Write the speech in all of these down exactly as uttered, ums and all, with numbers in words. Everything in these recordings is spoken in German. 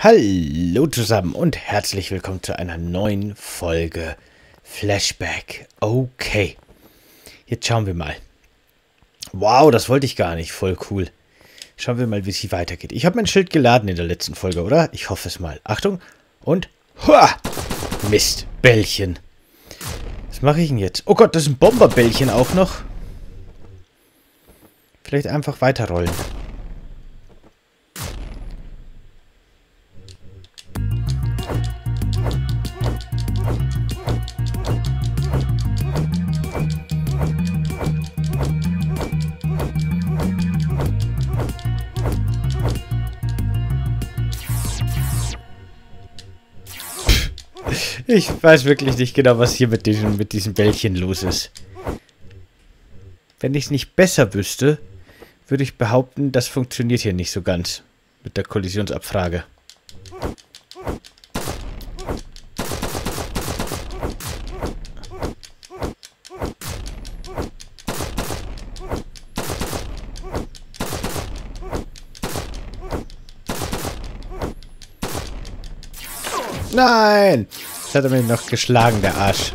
Hallo zusammen und herzlich willkommen zu einer neuen Folge Flashback. Okay, jetzt schauen wir mal. Wow, das wollte ich gar nicht. Voll cool. Schauen wir mal, wie es hier weitergeht. Ich habe mein Schild geladen in der letzten Folge, oder? Ich hoffe es mal. Achtung und... Hua! Mist, Bällchen. Was mache ich denn jetzt? Oh Gott, das ist ein Bomberbällchen auch noch. Vielleicht einfach weiterrollen. Ich weiß wirklich nicht genau, was hier mit diesem, mit diesem Bällchen los ist. Wenn ich es nicht besser wüsste, würde ich behaupten, das funktioniert hier nicht so ganz mit der Kollisionsabfrage. Nein! Jetzt hat er mich noch geschlagen, der Arsch.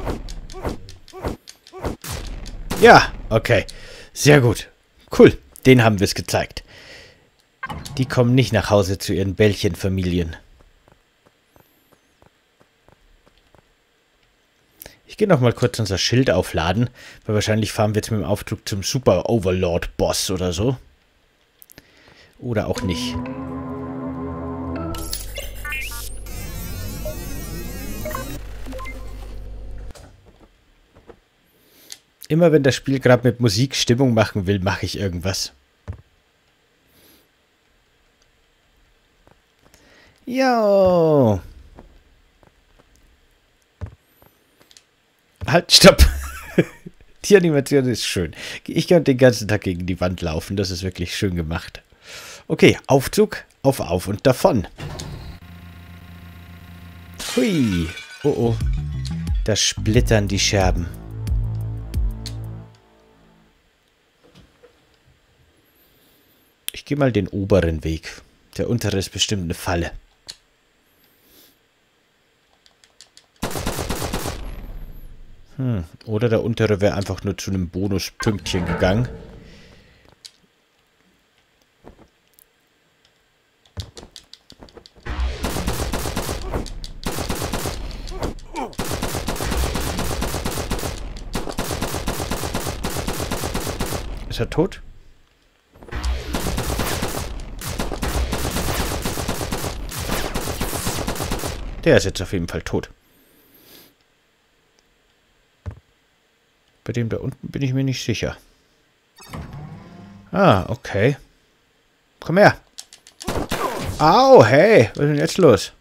Ja, okay. Sehr gut. Cool. Den haben wir es gezeigt. Die kommen nicht nach Hause zu ihren Bällchenfamilien. Ich gehe noch mal kurz unser Schild aufladen, weil wahrscheinlich fahren wir jetzt mit dem Aufzug zum Super Overlord Boss oder so. Oder auch nicht. Immer wenn das Spiel gerade mit Musik Stimmung machen will, mache ich irgendwas. Jo. Halt, stopp. Die Animation ist schön. Ich kann den ganzen Tag gegen die Wand laufen. Das ist wirklich schön gemacht. Okay, Aufzug, auf, auf und davon. Hui. Oh, oh. Da splittern die Scherben. Ich gehe mal den oberen Weg. Der untere ist bestimmt eine Falle. Hm. Oder der untere wäre einfach nur zu einem Bonuspünktchen gegangen. Ist er tot? Der ist jetzt auf jeden Fall tot. Bei dem da unten bin ich mir nicht sicher. Ah, okay. Komm her. Au, hey. Was ist denn jetzt los?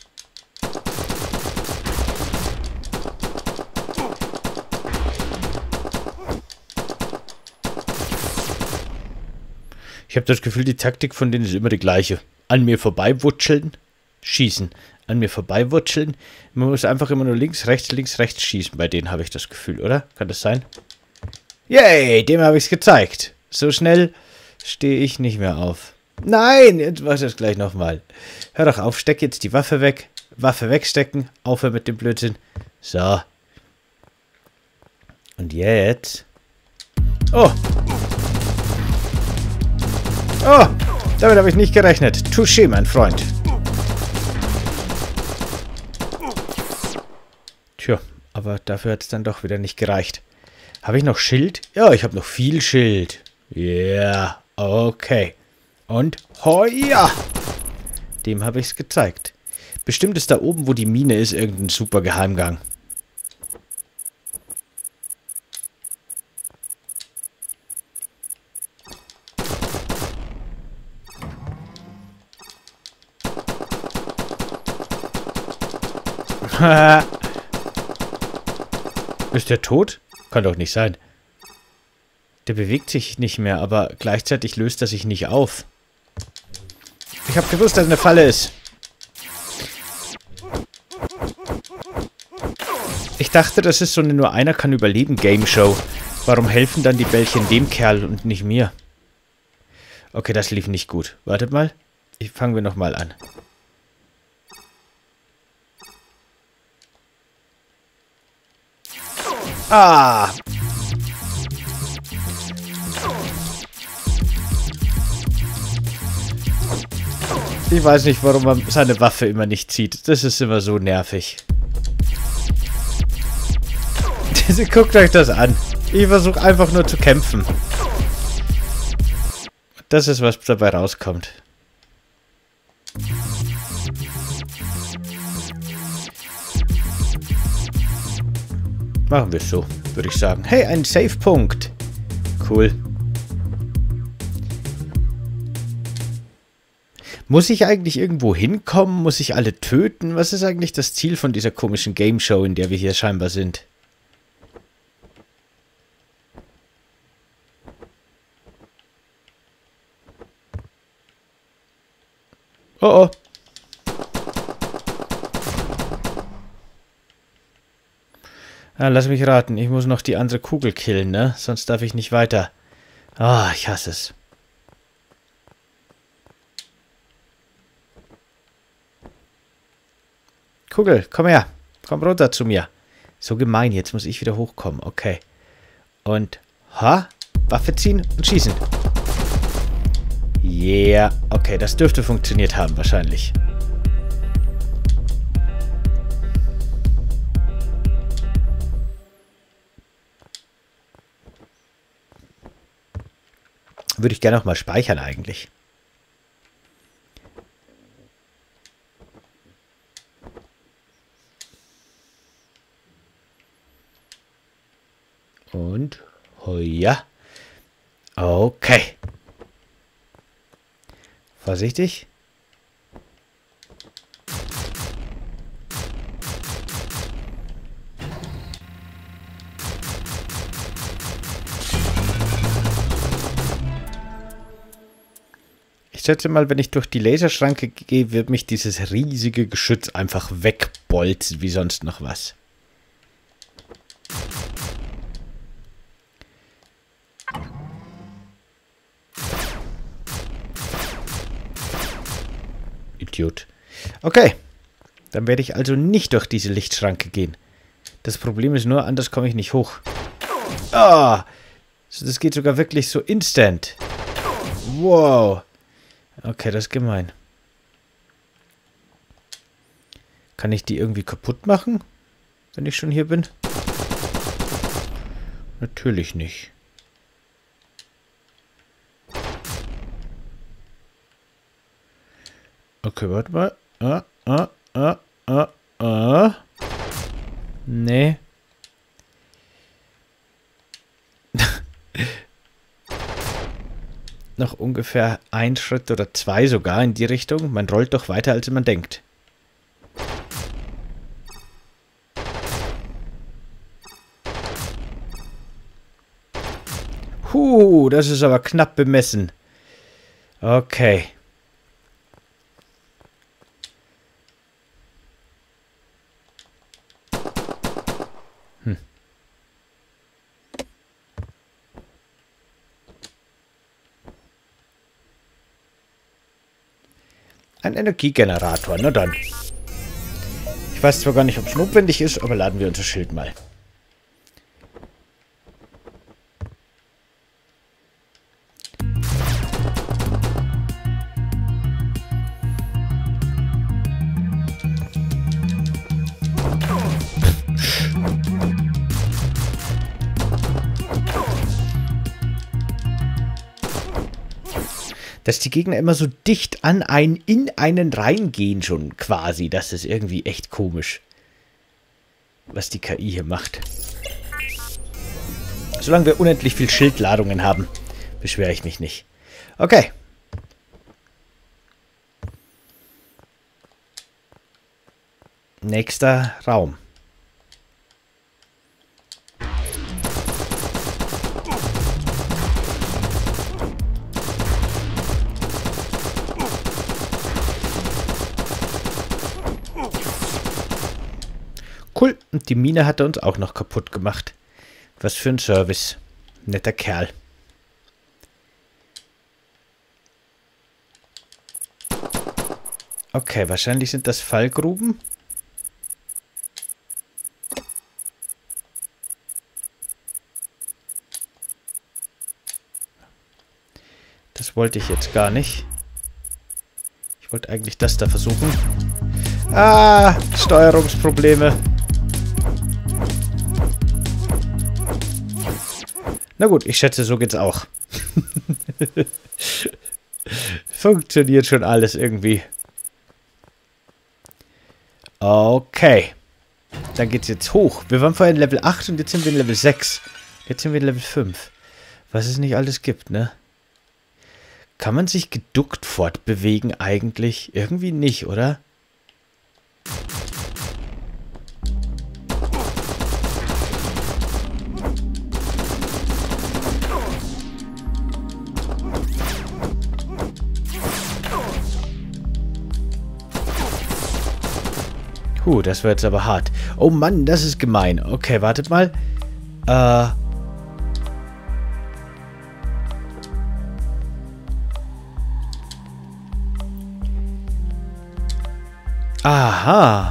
Ich habe das Gefühl, die Taktik von denen ist immer die gleiche. An mir vorbeiwutscheln, schießen. An mir vorbeiwutscheln. Man muss einfach immer nur links, rechts, links, rechts schießen. Bei denen habe ich das Gefühl, oder? Kann das sein? Yay, dem habe ich es gezeigt. So schnell stehe ich nicht mehr auf. Nein, jetzt mach ich das gleich nochmal. Hör doch auf, steck jetzt die Waffe weg. Waffe wegstecken. Aufhör mit dem Blödsinn. So. Und jetzt... Oh. Oh, damit habe ich nicht gerechnet. Touché, mein Freund. Tja, aber dafür hat es dann doch wieder nicht gereicht. Habe ich noch Schild? Ja, ich habe noch viel Schild. Ja, yeah, okay. Und hoia! Dem habe ich es gezeigt. Bestimmt ist da oben, wo die Mine ist, irgendein super Geheimgang. Haha. Ist der tot? Kann doch nicht sein. Der bewegt sich nicht mehr, aber gleichzeitig löst er sich nicht auf. Ich habe gewusst, dass es eine Falle ist. Ich dachte, das ist so eine Nur einer kann überleben Game Show. Warum helfen dann die Bällchen dem Kerl und nicht mir? Okay, das lief nicht gut. Wartet mal. Ich fangen wir nochmal an. Ah! Ich weiß nicht, warum man seine Waffe immer nicht zieht. Das ist immer so nervig. Guckt euch das an. Ich versuche einfach nur zu kämpfen. Das ist, was dabei rauskommt. Machen wir es so, würde ich sagen. Hey, ein Save-Punkt. Cool. Muss ich eigentlich irgendwo hinkommen? Muss ich alle töten? Was ist eigentlich das Ziel von dieser komischen Game Show, in der wir hier scheinbar sind? Oh oh. Ah, lass mich raten. Ich muss noch die andere Kugel killen, ne? Sonst darf ich nicht weiter. Ah, ich hasse es. Kugel, komm her. Komm runter zu mir. So gemein, jetzt muss ich wieder hochkommen. Okay. Und, ha? Waffe ziehen und schießen. Yeah. Okay, das dürfte funktioniert haben, wahrscheinlich. Würde ich gerne auch mal speichern, eigentlich. Und, hoja. Okay. Vorsichtig. Ich schätze mal, wenn ich durch die Laserschranke gehe, wird mich dieses riesige Geschütz einfach wegbolzen, wie sonst noch was. Idiot. Okay. Dann werde ich also nicht durch diese Lichtschranke gehen. Das Problem ist nur, anders komme ich nicht hoch. Ah! Das geht sogar wirklich so instant. Wow. Okay, das ist gemein. Kann ich die irgendwie kaputt machen, wenn ich schon hier bin? Natürlich nicht. Okay, warte mal. Ah, ah, ah, ah, ah. Nee. Noch ungefähr ein Schritt oder zwei sogar in die Richtung. Man rollt doch weiter, als man denkt. Huh, das ist aber knapp bemessen. Okay. Hm. Ein Energiegenerator, na dann. Ich weiß zwar gar nicht, ob es notwendig ist, aber laden wir unser Schild mal. Dass die Gegner immer so dicht an einen, in einen reingehen schon quasi. Das ist irgendwie echt komisch. Was die K I hier macht. Solange wir unendlich viel Schildladungen haben, beschwere ich mich nicht. Okay. Nächster Raum. Cool. Und die Mine hat er uns auch noch kaputt gemacht. Was für ein Service. Netter Kerl. Okay, wahrscheinlich sind das Fallgruben. wollte ich jetzt gar nicht. Ich wollte eigentlich das da versuchen. Ah, Steuerungsprobleme. Na gut, ich schätze, so geht's auch. Funktioniert schon alles irgendwie. Okay. Dann geht's jetzt hoch. Wir waren vorhin Level acht und jetzt sind wir in Level sechs. Jetzt sind wir in Level fünf. Was es nicht alles gibt, ne? Kann man sich geduckt fortbewegen eigentlich? Irgendwie nicht, oder? Puh, das war jetzt aber hart. Oh Mann, das ist gemein. Okay, wartet mal. Äh... Aha.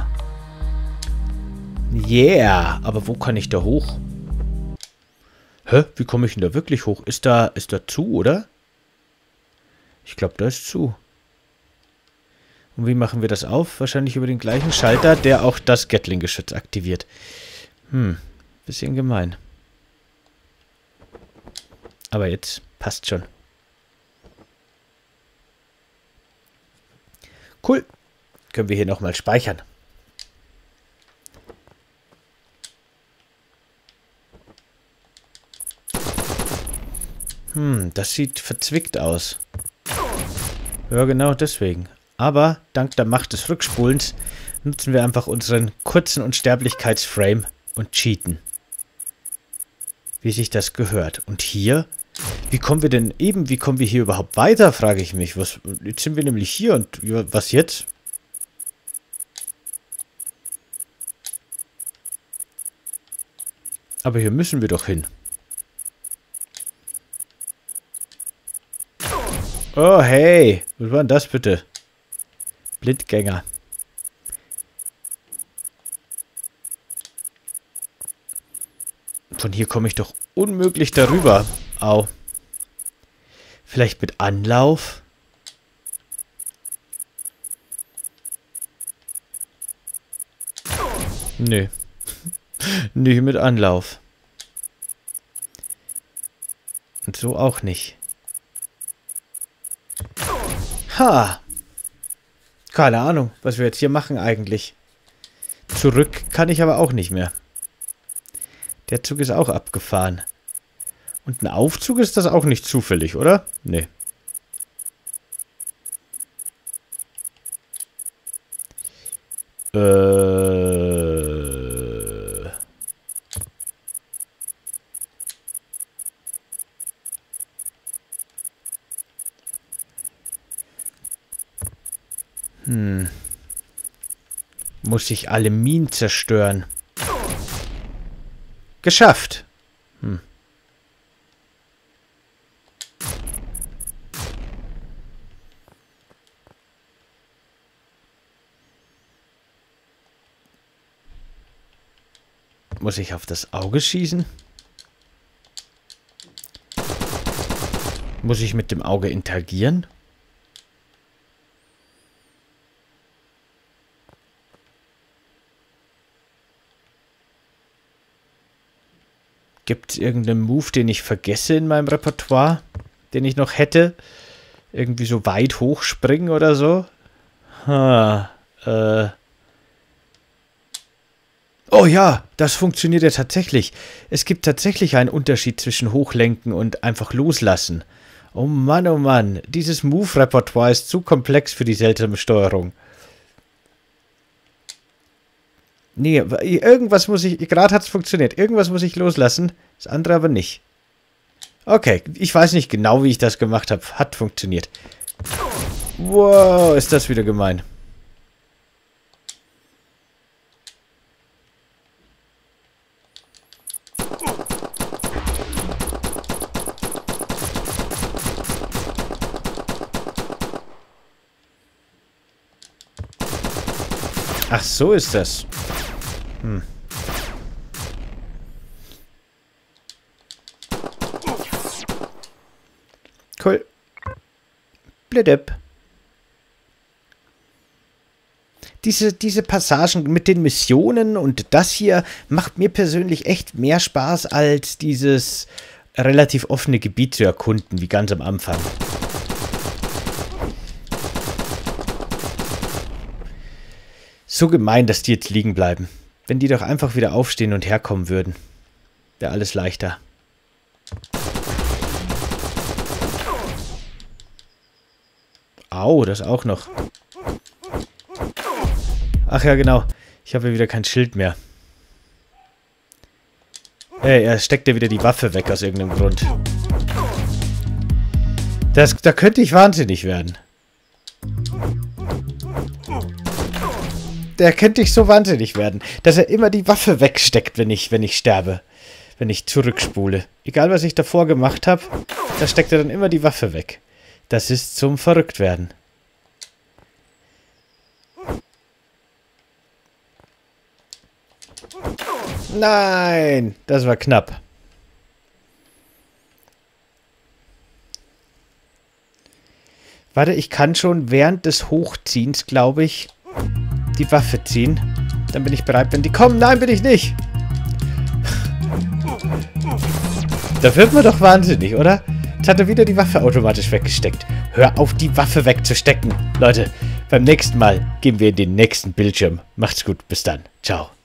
Yeah. Aber wo kann ich da hoch? Hä? Wie komme ich denn da wirklich hoch? Ist da, ist da zu, oder? Ich glaube, da ist zu. Und wie machen wir das auf? Wahrscheinlich über den gleichen Schalter, der auch das Gatling-Geschütz aktiviert. Hm. Bisschen gemein. Aber jetzt passt schon. Cool. Können wir hier nochmal speichern. Hm, das sieht verzwickt aus. Ja, genau deswegen. Aber dank der Macht des Rückspulens nutzen wir einfach unseren kurzen Unsterblichkeitsframe und cheaten. Wie sich das gehört. Und hier? Wie kommen wir denn eben, wie kommen wir hier überhaupt weiter, frage ich mich. Was, jetzt sind wir nämlich hier und was jetzt? Aber hier müssen wir doch hin. Oh, hey. Was war denn das bitte? Blindgänger. Von hier komme ich doch unmöglich darüber. Au. Vielleicht mit Anlauf? Nö. Nicht mit Anlauf. Und so auch nicht. Ha! Keine Ahnung, was wir jetzt hier machen eigentlich. Zurück kann ich aber auch nicht mehr. Der Zug ist auch abgefahren. Und ein Aufzug ist das auch nicht zufällig, oder? Nee. Äh... Hm. Muss ich alle Minen zerstören? Geschafft. Hm. Muss ich auf das Auge schießen? Muss ich mit dem Auge interagieren? Gibt es irgendeinen Move, den ich vergesse in meinem Repertoire? Den ich noch hätte? Irgendwie so weit hochspringen oder so? Ha, äh... Oh ja, das funktioniert ja tatsächlich. Es gibt tatsächlich einen Unterschied zwischen Hochlenken und einfach loslassen. Oh Mann, oh Mann. Dieses Move-Repertoire ist zu komplex für die seltsame Steuerung. Nee, irgendwas muss ich... Gerade hat es funktioniert. Irgendwas muss ich loslassen. Das andere aber nicht. Okay, ich weiß nicht genau, wie ich das gemacht habe. Hat funktioniert. Wow, ist das wieder gemein. Ach, so ist das. Hm. Cool. Flip-Flip. Diese, diese Passagen mit den Missionen und das hier macht mir persönlich echt mehr Spaß als dieses relativ offene Gebiet zu erkunden, wie ganz am Anfang. So gemein, dass die jetzt liegen bleiben. Wenn die doch einfach wieder aufstehen und herkommen würden, wäre alles leichter. Au, das auch noch. Ach ja, genau. Ich habe ja wieder kein Schild mehr. Ey, er steckt ja wieder die Waffe weg aus irgendeinem Grund. Das, da könnte ich wahnsinnig werden. Da könnte ich so wahnsinnig werden, dass er immer die Waffe wegsteckt, wenn ich, wenn ich sterbe. Wenn ich zurückspule. Egal, was ich davor gemacht habe, da steckt er dann immer die Waffe weg. Das ist zum Verrücktwerden. Nein, das war knapp. Warte, ich kann schon während des Hochziehens, glaube ich, die Waffe ziehen. Dann bin ich bereit, wenn die kommen. Nein, bin ich nicht. Da wird man doch wahnsinnig, oder? Jetzt hat er wieder die Waffe automatisch weggesteckt. Hör auf, die Waffe wegzustecken. Leute, beim nächsten Mal gehen wir in den nächsten Bildschirm. Macht's gut, bis dann. Ciao.